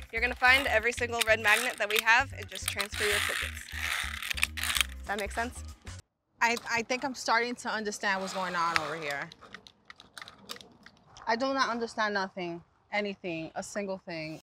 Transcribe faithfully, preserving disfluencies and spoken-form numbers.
You're gonna find every single red magnet that we have and just transfer your tickets. Does that make sense? I, I think I'm starting to understand what's going on over here. I do not understand nothing, anything, a single thing.